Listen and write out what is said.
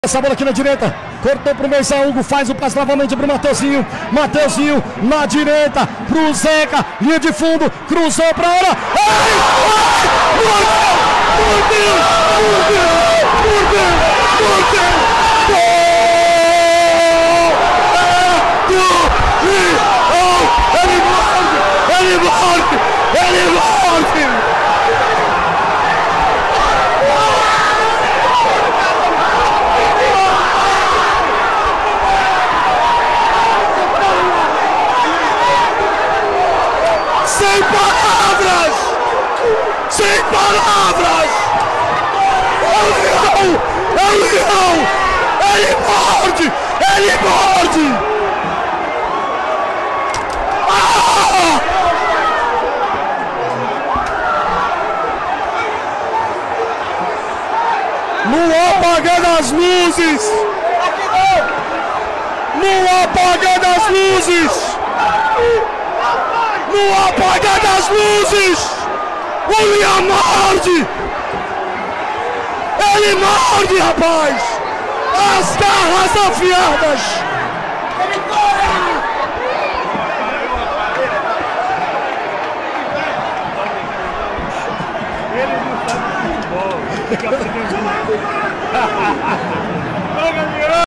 Essa bola aqui na direita, cortou pro meio, Zé Hugo faz o passe novamente pro Mateuzinho. Mateuzinho na direita, pro Zeca, linha de fundo, cruzou pra área. Por Deus! Ele morre! Sem palavras! Sem palavras! É o leão! É o leão! Ele morde! Ele morde! Ah! No apagar das luzes! No apagar das luzes! No apagar das luzes, o leão morde! Ele morde, rapaz! As garras afiadas! Ele não sabe futebol.